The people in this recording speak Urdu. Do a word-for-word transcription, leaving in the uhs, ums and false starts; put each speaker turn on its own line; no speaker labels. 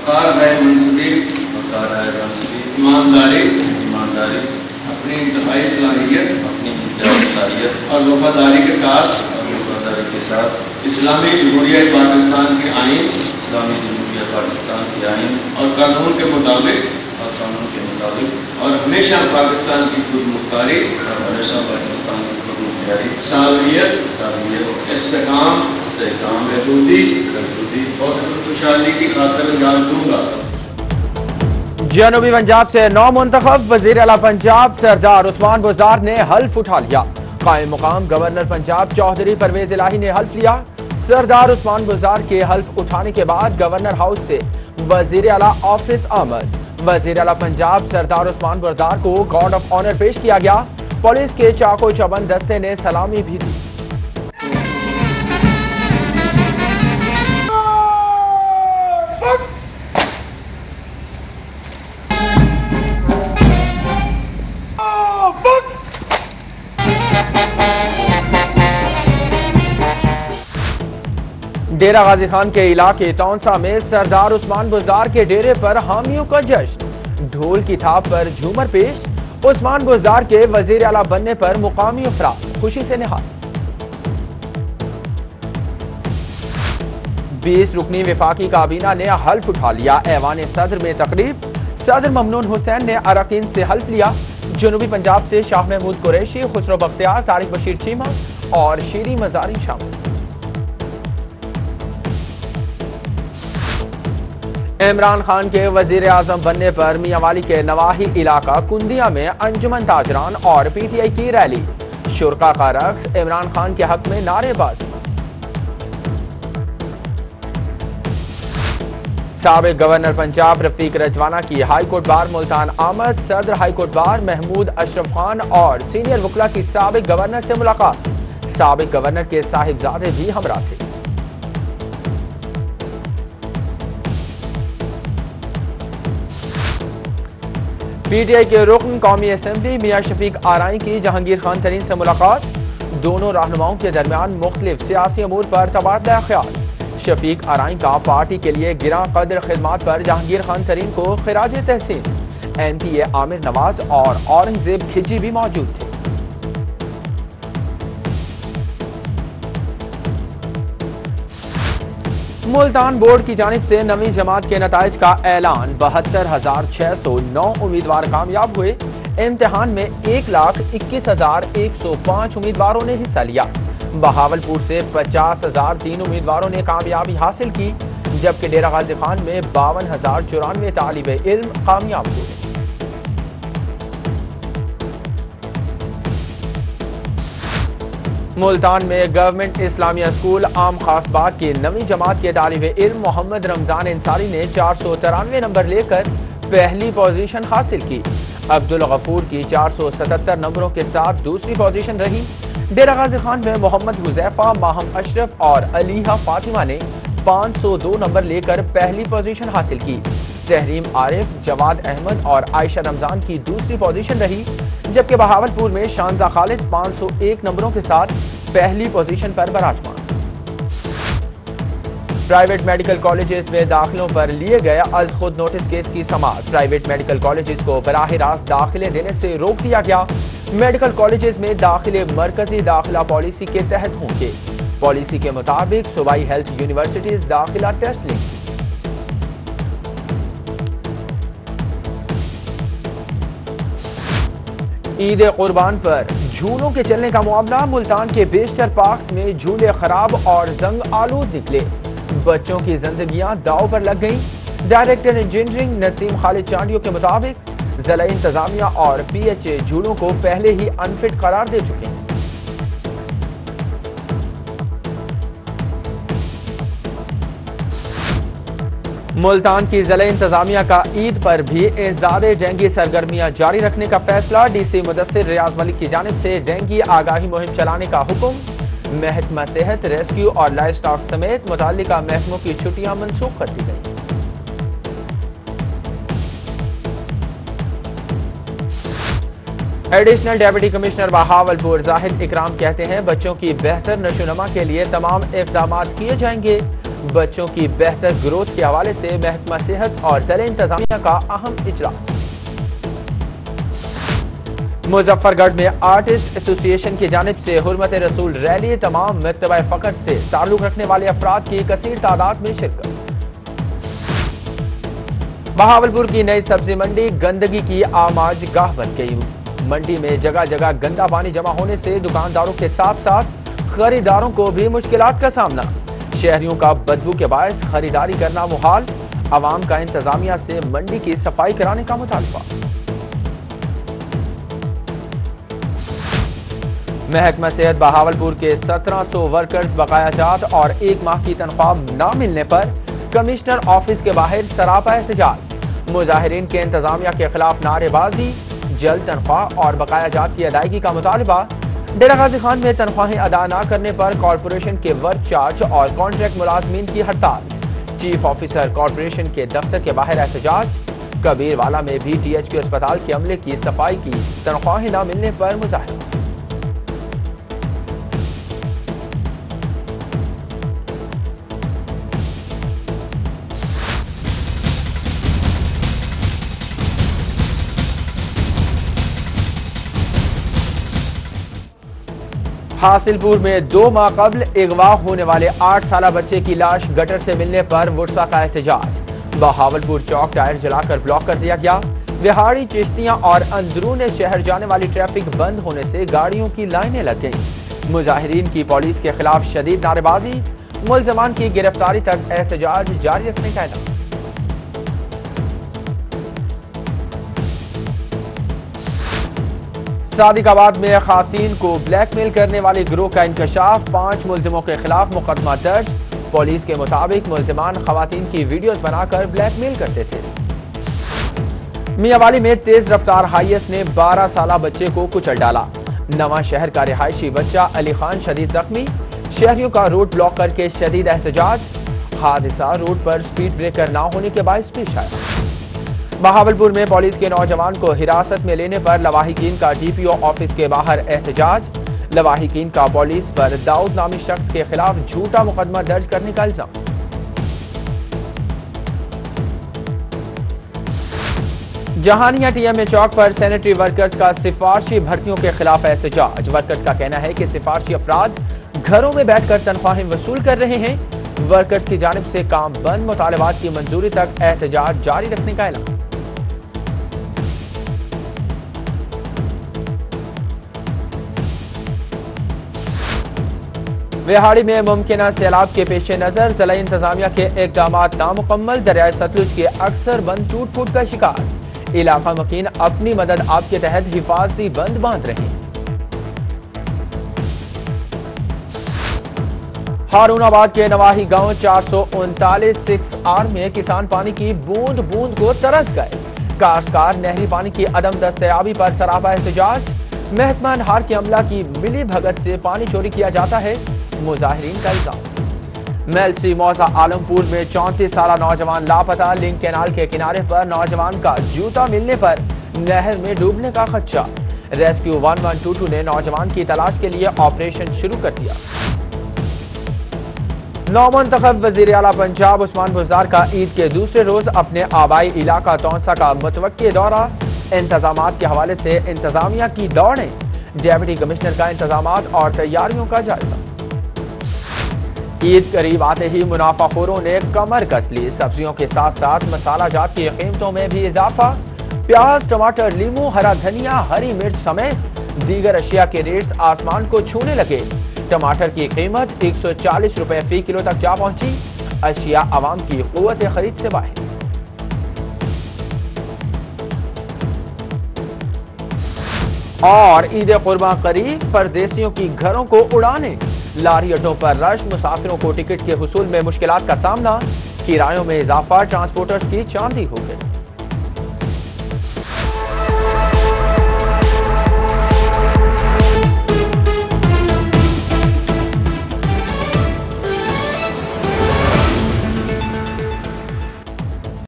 کار ہے منصبی
وقار ہے منصبی
ایمانداری
ایمانداری
اپنی انتہائی صلاحیت
اپنی انتہائی صلاحیت
اور وفاداری کے ساتھ
اور وفاداری کے ساتھ
اسلامی جمہوریہ پاکستان کی آئین
اسلامی جمہوریہ پاکستان کے آئین
اور قانون کے مطابق
اور قانون کے مطابق
اور ہمیشہ پاکستان کی خود مختاری
اور ہمیشہ پاکستان کی خود مختاری
صالحیت
صالحیت
استحکام
استحکام
بہبودی
بہبودی
اور خوشحالی کی خاطر انجام دوں گا۔
جنوبی پنجاب سے نو منتخب وزیر اعلیٰ پنجاب سردار عثمان بزدار نے حلف اٹھا لیا۔ قائم مقام گورنر پنجاب چودھری پرویز الہی نے حلف لیا۔ سردار عثمان بزدار کے حلف اٹھانے کے بعد گورنر ہاؤس سے وزیر اعلیٰ آفس آمد۔ وزیر اعلیٰ پنجاب سردار عثمان بزدار کو گارڈ آف آنر پیش کیا گیا۔ پولیس کے چاقو چوبند دستے نے سلامی بھی دی۔ ڈیرہ غازی خان کے علاقے تونسا میں سردار عثمان بزدار کے ڈیرے پر حامیوں کا جشن۔ ڈھول کی تھاپ پر جھومر پیش۔ عثمان بزدار کے وزیر اعلیٰ بننے پر مقامی افراد خوشی سے نہال۔ بیس رکنی وفاقی کابینہ نے حلف اٹھا لیا۔ ایوان صدر میں تقریب۔ صدر ممنون حسین نے اراکین سے حلف لیا۔ جنوبی پنجاب سے شاہ محمود قریشی، خسرو بختیار، طارق بشیر چیمہ اور شیری مزاری شامل۔ عمران خان کے وزیر اعظم بننے پر میاں والی کے نواحی علاقہ کندیا میں انجمن تاجران اور پی ٹی آئی کی ریلی۔ شرکا کا رقص، عمران خان کے حق میں نعرے بازی۔ سابق گورنر پنجاب رفیق رجوانہ کی ہائی کورٹ بار ملتان آمد۔ صدر high court bar Mahmood Ashraf Khan اور سینئر وکلا کی سابق گورنر سے ملاقات۔ سابق گورنر کے صاحبزادے بھی ہمراہ تھے۔ پی ٹی آئی کے رکن قومی اسمبلی میاں شفیق آرائی کی جہانگیر خان ترین سے ملاقات۔ دونوں رہنماؤں کے درمیان مختلف سیاسی امور پر تبادلہ خیال۔ شفیق آرائی کا پارٹی کے لیے گراں قدر خدمات پر جہانگیر خان ترین کو خراج تحسین۔ ایم پی اے عامر نواز اور اورنگزیب کھجی بھی موجود تھے۔ ملتان بورڈ کی جانب سے نویں جماعت کے نتائج کا اعلان۔ بہتر ہزار چھ سو نو امیدوار کامیاب ہوئے۔ امتحان میں ایک لاکھ اکیس ہزار ایک سو پانچ امیدواروں نے حصہ لیا۔ بہاولپور سے پچاس ہزار تین امیدواروں نے کامیابی حاصل کی، جبکہ ڈیرہ غازی خان میں باون ہزار چورانوے طالب علم کامیاب ہوئے۔ ملتان میں گورنمنٹ اسلامیہ اسکول عام خاص باغ کی نویں جماعت کے طالب علم محمد رمضان انصاری نے چار سو ترانوے نمبر لے کر پہلی پوزیشن حاصل کی۔ عبدالغفور کی چار سو ستتر نمبروں کے ساتھ دوسری پوزیشن رہی۔ ڈیرہ غازی خان میں محمد حذیفہ، ماہم اشرف اور علیحہ فاطمہ نے پانچ سو دو نمبر لے کر پہلی پوزیشن حاصل کی۔ تحریم عارف، جواد احمد اور عائشہ رمضان کی دوسری پوزیشن رہی، جبکہ بہاولپور میں شانزہ خالد پانچ سو ایک نمبروں کے ساتھ پہلی پوزیشن پر براجمان۔ پرائیویٹ میڈیکل کالجز میں داخلوں پر لیے گئے از خود نوٹس کیس کی سماعت۔ پرائیویٹ میڈیکل کالجز کو براہ راست داخلے دینے سے روک دیا گیا۔ میڈیکل کالجز میں داخلے مرکزی داخلہ پالیسی کے تحت ہوں گے۔ پالیسی کے مطابق صوبائی ہیلتھ یونیورسٹیز داخلہ ٹیسٹ لیں گی۔ عید قربان پر جھولوں کے چلنے کا معاملہ۔ ملتان کے بیشتر پارکس میں جھولے خراب اور زنگ آلود نکلے۔ بچوں کی زندگیاں داؤ پر لگ گئیں۔ ڈائریکٹر انجینئرنگ نسیم خالد چانڈیو کے مطابق ضلع انتظامیہ اور پی ایچ اے جھولوں کو پہلے ہی انفٹ قرار دے چکے ہیں۔ ملتان کی ضلع انتظامیہ کا عید پر بھی انسداد ڈینگی سرگرمیاں جاری رکھنے کا فیصلہ۔ ڈی سی مدثر ریاض ملک کی جانب سے ڈینگی آگاہی مہم چلانے کا حکم۔ محکمہ صحت، ریسکیو اور لائف سٹاک سمیت متعلقہ محکموں کی چھٹیاں منسوخ کر دی گئیں۔ Additional deputy commissioner Bahawalpur Zahid Ikram کہتے ہیں بچوں کی بہتر نشو و نما کے لیے تمام اقدامات کیے جائیں گے۔ بچوں کی بہتر گروتھ کے حوالے سے محکمہ صحت اور ضلع انتظامیہ کا اہم اجلاس۔ مظفر گڑھ میں آرٹسٹ ایسوسی ایشن کی جانب سے حرمت رسول ریلی، تمام مکتبہ فقر سے تعلق رکھنے والے افراد کی کثیر تعداد میں شرکت۔ بہاولپور کی نئی سبزی منڈی گندگی کی آماج گاہ بن گئی۔ منڈی میں جگہ جگہ گندا پانی جمع ہونے سے دکانداروں کے ساتھ ساتھ خریداروں کو بھی مشکلات کا سامنا۔ شہریوں کا بدبو کے باعث خریداری کرنا محال، عوام کا انتظامیہ سے منڈی کی صفائی کرانے کا مطالبہ۔ محکمہ صحت بہاولپور کے سترہ سو ورکرز بقایا جات اور ایک ماہ کی تنخواہ نہ ملنے پر کمشنر آفس کے باہر سراپا احتجاج۔ مظاہرین کے انتظامیہ کے خلاف نعرے بازی، جلد تنخواہ اور بقایا جات کی ادائیگی کا مطالبہ۔ ڈیرہ غازی خان میں تنخواہیں ادا نہ کرنے پر کارپوریشن کے ورک چارج اور کانٹریکٹ ملازمین کی ہڑتال۔ چیف آفیسر کارپوریشن کے دفتر کے باہر احتجاج۔ کبیر والا میں بھی ٹی ایچ کیو اسپتال کے عملے کی صفائی کی تنخواہیں نہ ملنے پر مظاہرہ۔ حاصل پور میں دو ماہ قبل اغوا ہونے والے آٹھ سالہ بچے کی لاش گٹر سے ملنے پر ورثا کا احتجاج۔ بہاولپور چوک ٹائر جلا کر بلاک کر دیا گیا۔ وہاڑی، چشتیاں اور اندرون شہر جانے والی ٹریفک بند ہونے سے گاڑیوں کی لائنیں لگ گئیں۔ مظاہرین کی پولیس کے خلاف شدید نعرے بازی، ملزمان کی گرفتاری تک احتجاج جاری رکھنے کا اعلان۔ صادق آباد میں خواتین کو بلیک میل کرنے والے گروہ کا انکشاف، پانچ ملزموں کے خلاف مقدمہ درج۔ پولیس کے مطابق ملزمان خواتین کی ویڈیوز بنا کر بلیک میل کرتے تھے۔ میاں والی میں تیز رفتار ہائیس نے بارہ سالہ بچے کو کچل ڈالا۔ نواں شہر کا رہائشی بچہ علی خان شدید زخمی، شہریوں کا روڈ بلاک کر کے شدید احتجاج۔ حادثہ روڈ پر سپیڈ بریکر نہ ہونے کے باعث پیش آیا۔ بہاولپور میں پولیس کے نوجوان کو حراست میں لینے پر لواحقین کا ڈی پی او آفس کے باہر احتجاج۔ لواحقین کا پولیس پر داؤد نامی شخص کے خلاف جھوٹا مقدمہ درج کرنے کا الزام۔ جہانیہ ٹی ایم اے چوک پر سینیٹری ورکرز کا سفارشی بھرتیوں کے خلاف احتجاج۔ ورکرز کا کہنا ہے کہ سفارشی افراد گھروں میں بیٹھ کر تنخواہیں وصول کر رہے ہیں۔ ورکرز کی جانب سے کام بند، مطالبات کی منظوری تک احتجاج جاری رکھنے کا اعلان۔ وہاڑی میں ممکنہ سیلاب کے پیش نظر ضلع انتظامیہ کے اقدامات نامکمل، دریائے ستلج کے اکثر بند ٹوٹ پھوٹ کا شکار۔ علاقہ مکین اپنی مدد آپ کے تحت حفاظتی بند باندھ رہے ہیں۔ ہارون آباد کے نواحی گاؤں چار سو انتالیس سکس آر میں کسان پانی کی بوند بوند کو ترس گئے۔ کاشتکار نہری پانی کی عدم دستیابی پر سراپا احتجاج۔ محکمہ انہار کے عملہ کی ملی بھگت سے پانی چوری کیا جاتا ہے، مظاہرین کا الزام۔ میلسی موضع عالمپور میں چونتیس سالہ نوجوان لاپتہ، لنک کینال کے کنارے پر نوجوان کا جوتا ملنے پر نہر میں ڈوبنے کا خدشہ۔ Rescue one one two two نے نوجوان کی تلاش کے لیے آپریشن شروع کر دیا۔ نو منتخب وزیر اعلیٰ پنجاب عثمان بزدار کا عید کے دوسرے روز اپنے آبائی علاقہ تونسا کا متوقع دورہ۔ انتظامات کے حوالے سے انتظامیہ کی دوڑیں، ڈیپٹی کمشنر کا انتظامات اور تیاریوں کا جائزہ۔ عید قریب آتے ہی منافع خوروں نے کمر کس لی، سبزیوں کے ساتھ ساتھ مسالہ جات کی قیمتوں میں بھی اضافہ۔ پیاز، ٹماٹر، لیمو، ہرا دھنیا، ہری مرچ سمیت دیگر اشیاء کے ریٹس آسمان کو چھونے لگے۔ ٹماٹر کی قیمت ایک سو چالیس روپے فی کلو تک جا پہنچی۔ اشیاء عوام کی قوت خرید سے باہر۔ اور عید قرباں قریب، پردیسیوں کی گھروں کو اڑانے، لاری اڈوں پر رش، مسافروں کو ٹکٹ کے حصول میں مشکلات کا سامنا، کرایوں میں اضافہ، ٹرانسپورٹرز کی چاندی ہو گئی۔